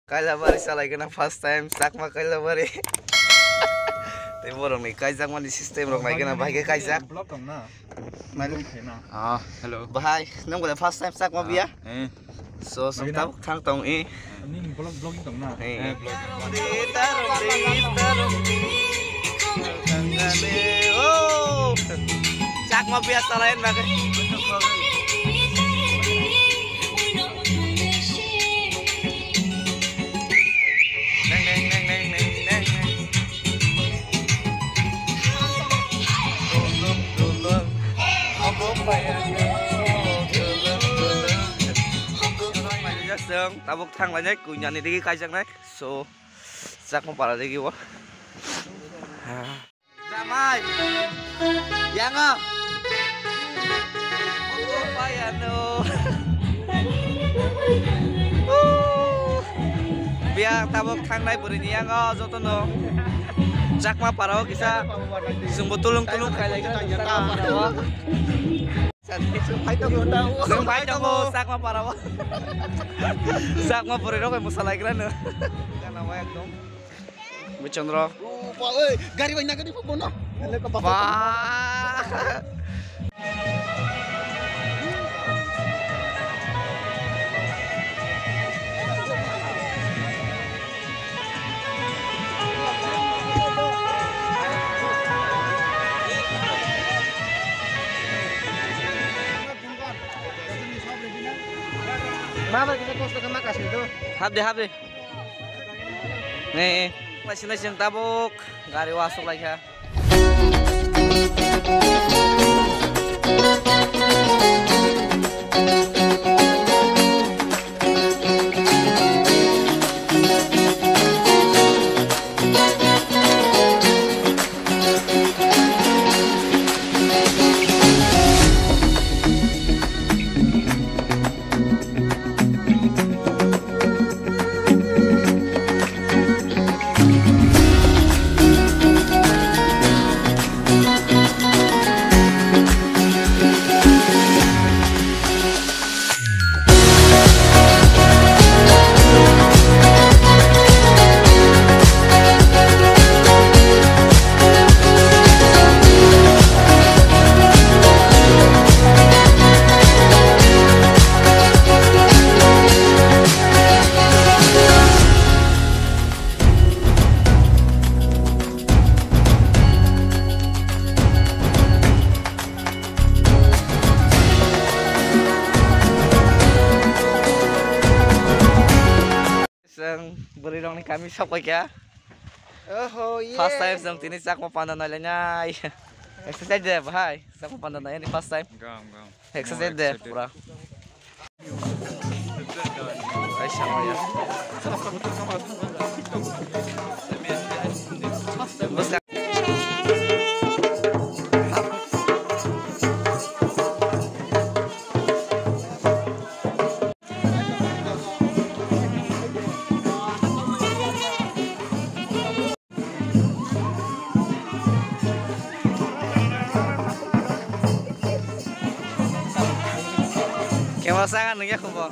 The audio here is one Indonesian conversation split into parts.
Kailabari salaigana first time sakma kailabari. Te borong ni kaijak mani system rok naigana bahage kaijak. Blog dong na. Malu. Hello. Bahai, nang boleh first time sakma biya. So sumtam khang tong e. Ini blogging dong na. Oh. Sakma biya salain bagai. Tabuk thang là của nhà này đi cái chẳng đấy số chắc không phải là đi quá ra mai giang à phải anh đâu biar tabuk thang này beri ni yang oh jodoh no chắc mà parau kita sungguh tulung kayak lagi Sung bhai tahu sak mah parah. Sak mah puri rok masalah iklan. Kan nama ekdom. Bichandra. Pak euy, gari banyak di Pono. Wah. Mama kita post ke makas itu. Hap deh. Nih, masih tabuk. Gari wasuk lagi ya. Beri dong nih kami sok ya. Oh iya. First time sang tini sak mau pandan nalanya. Exercise deh, bahai. Sak mau pandan nalanya nih first time. Enggak. Exercise deh, pura. Aisyah ya. Kemasangan nih ya kumpul.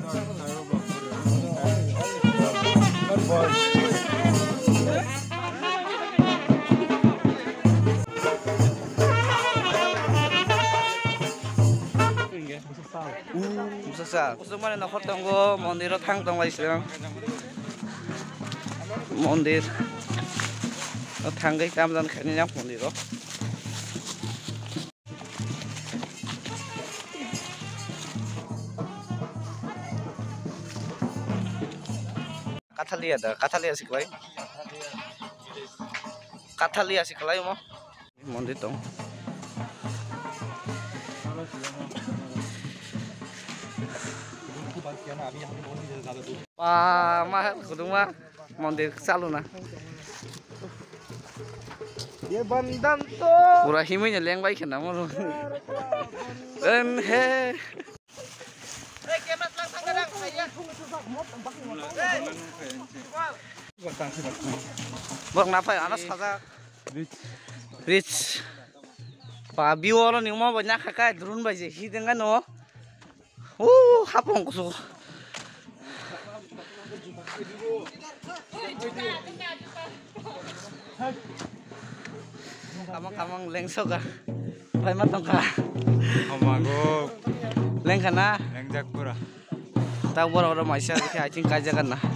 Besar. Kusuman na foto ko mondirot hang tong lagi sekarang. Mondir. Tanggai kamdan kayaknya mondirot. Kathalia ada, Kathalia sih kelai. Kathalia sih kelai mau. Mondir tong. Wah, mah kudu mah mondir salu na. Dia bandam tuh. Pura himinya leng baik kena mau. Dan he. Kemas langsung kadang saya. Bang napa ya anas kaza. Rich. Pa biworo ni mo banyak kakak drone baje hidengan no. Hapong kusu. Kamang lengsok ka. Pay matong ka. Amago. Leng ka na. Lengjak pura. Tak bora maisha ke acing kaja kan na.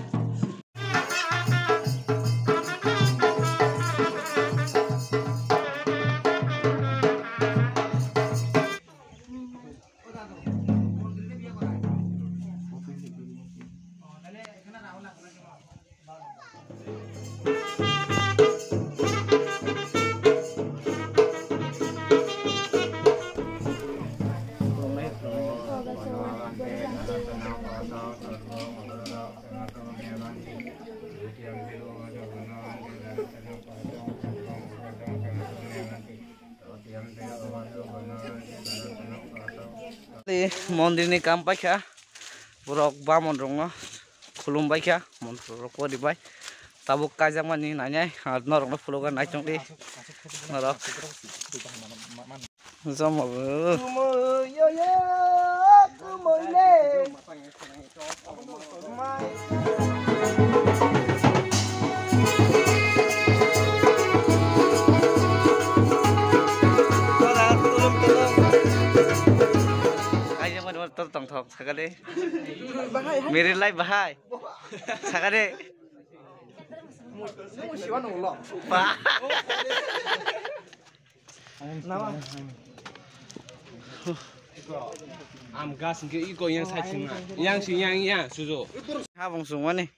Mondir ni kampai kya, buruk bamon rongo, kulum baik kya, mondir rokok di baik, tabuk kajang mani nanya, norong fulogan acung di, norok, sama bu. Tong thok sakade mirip lai bahai sakade bah Am gas ke iko yang sai chinga. Yang si yang susu. habang semua nih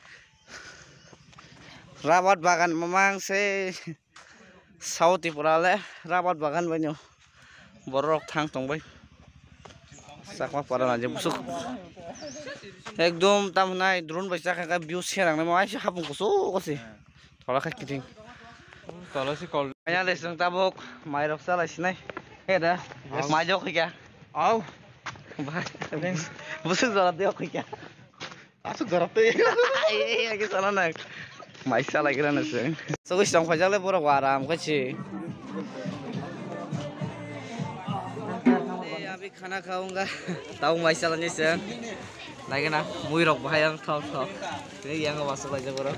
rawat bagan memang se sauti purale rawat bagan banyak borok thang tong bai sakma para aja busuk ekdom tamnai drone baca kakak view serang nama aja habang kusuk sih kalau kayak kiting Kalau si kol. kayaknya lesung tabuk mairok salah sini ada majok ya Au. busuk zarat dia ya Asuk garate. iya lagi salah nak maisa lagi lah nasi so guys dong pajak le pura waram kecil अभी खाना खाऊंगा ताऊ माइसा लने से लागे ना मुई रok bahayang thok thok ini yang masuk aja bro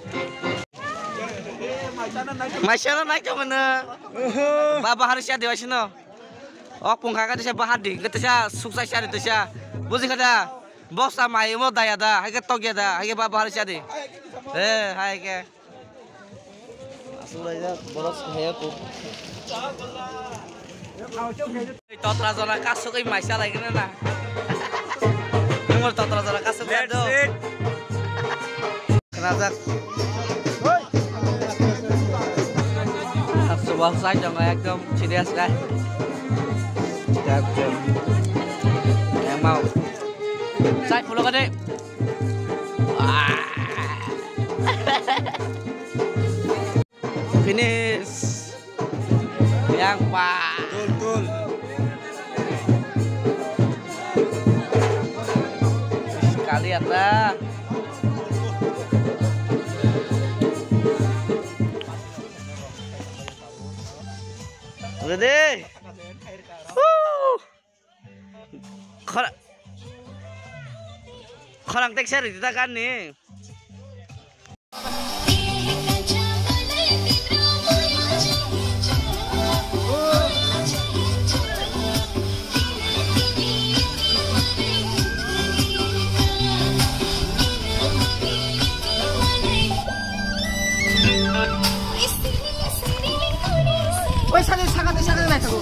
maisa na naik mana baba harus ya dewa sino ok pungka ka desa bahar di kita sa sukses ya itu sa buzi kada bos sama imo daya da hai ke tok ya da hai ke baba harus ya di hai ke asal aja boros kaya ku totra zona kasuk ai maisa lagi na nomor totra zona kasuk do kenapa sebuah saja nggak ekdom serius kan yang mau saya pulang kan deh finish yang pak Tul. sekali ada udah deh Korang tek seri kita kan nih Woi, sangat naik aku.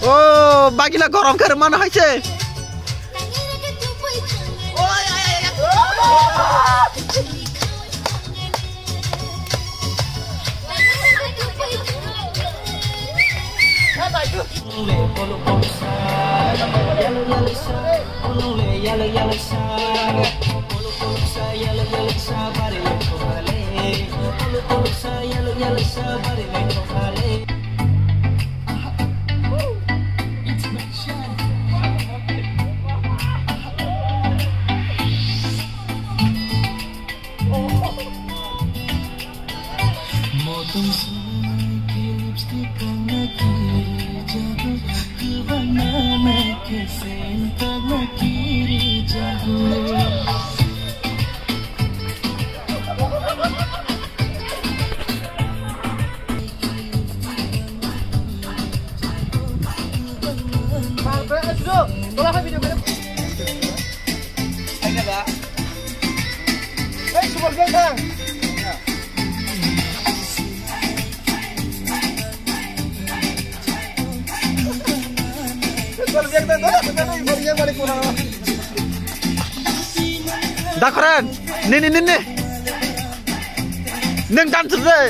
বাগিলা গরম করে মনে হয়েছে dah keren nih neng dancer deh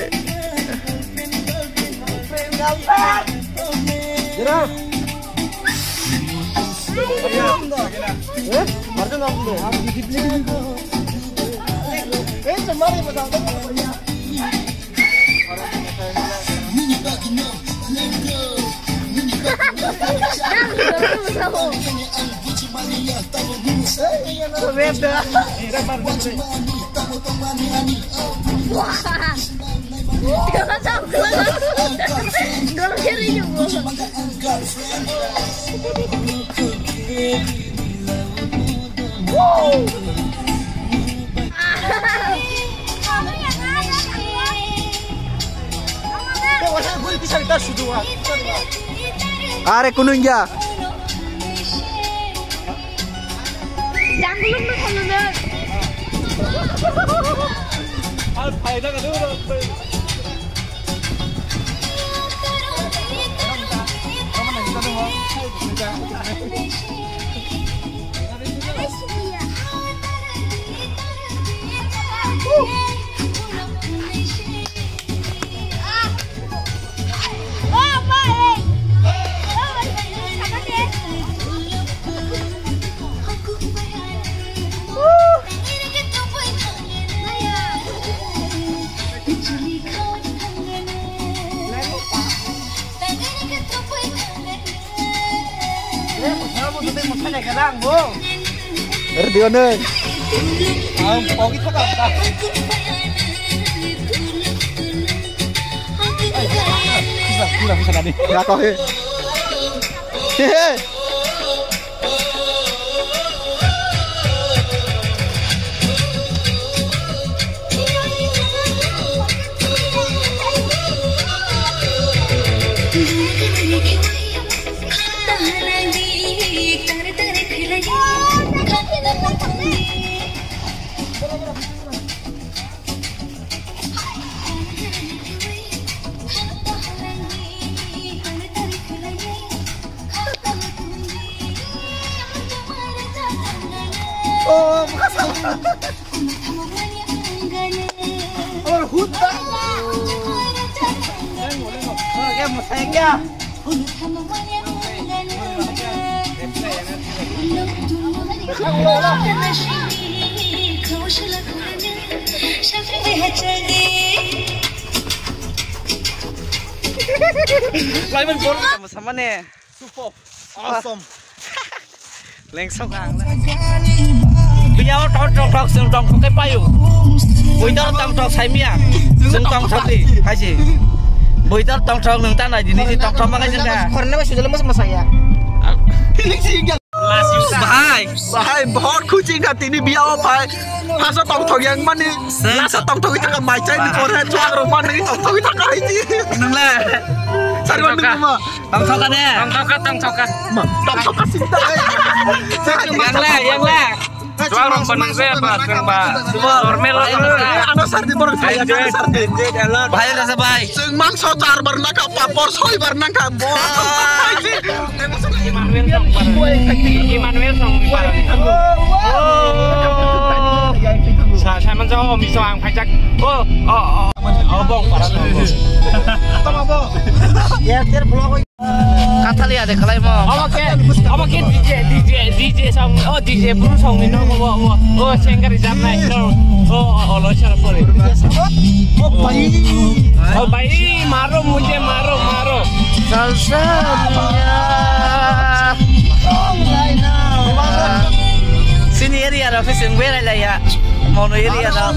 Are kunung ya. Jangan lupa kalau Al faida ka dulu. Dia neng. Pogi to ka. Bisa tadi. Ya kau he. Hehe. Oh, makasih. Oh, hutan. Ya, mau sayang ya. Lain bol. Sama nih. Super. Awesome. Lengsong ang. Biar trok sing trok cái payu. Bui tao tong trok sai mia. Sing tong trok đi, hay gì? Bui tao tong trok nang tan này di ni tong trok makai jengka. Karena masih dalam sama saya. Bahai. Bahai बहुत खुशी का तीनी बिया हो पाए भाषा तंग थोग yang mana rasa tंग थोग itu kan macam di Korea cuang rumah ni tंग थोग itu kan ini Nang le. cari mana mah Tong trok deh. Tong coka. tंग थोग cinta Yang le. Doang orang Bandung saya apa? Normal lah. Ano sardi borong saya sardi. Bahaya dah sabai. Sing mangso car barna ka papor soy barna ka bo. Immanuel song para. Saya menjauh Om Iswang pajak. Bong para. Tama bo. Ya tir blog. Kata lihat deh kalau mau. Oke DJ song. DJ Bru song ini sengkar jamna itu. Lo cara boleh. Bayi maro muje maro. Salsanya. Sini area ada fishing bera lah ya. Mono area ada.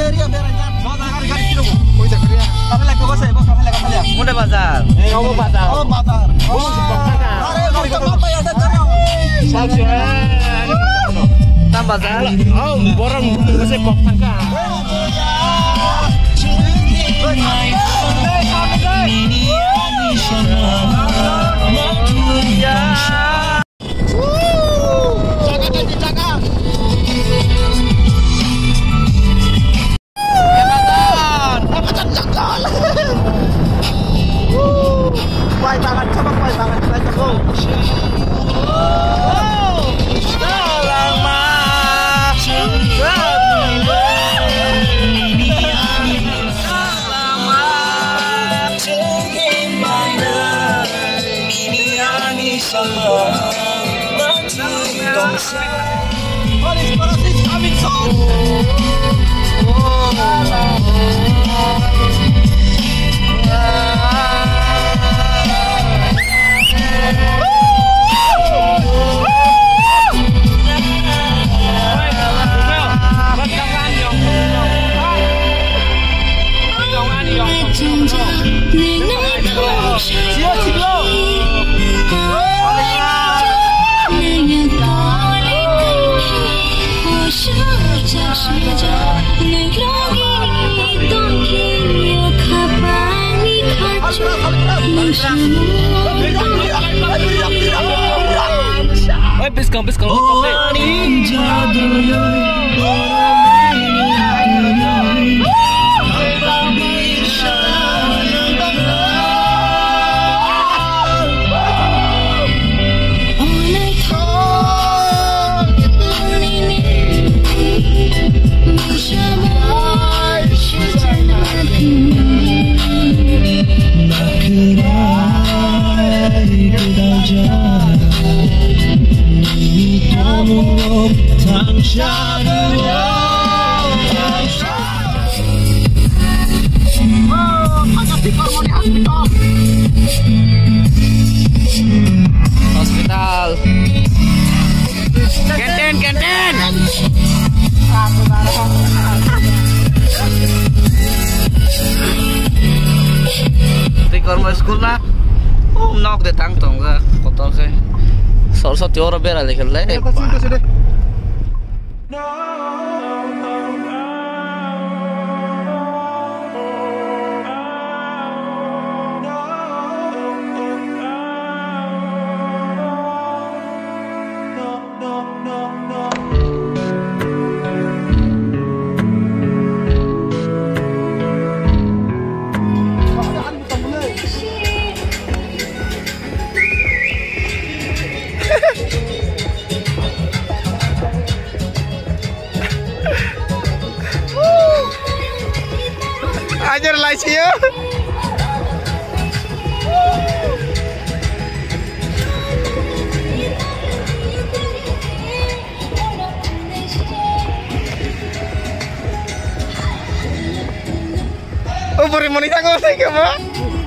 Muda bazar. Tam bazar. Borong kasi poktanka. Biskong. Hospital. Kantin. Tikor mau sekolah na. Nok de tang tong ga kotor ke. Sol tiora bera lekal le. Ajar lah sih ya. Oh, beri monita kau sih, Kak?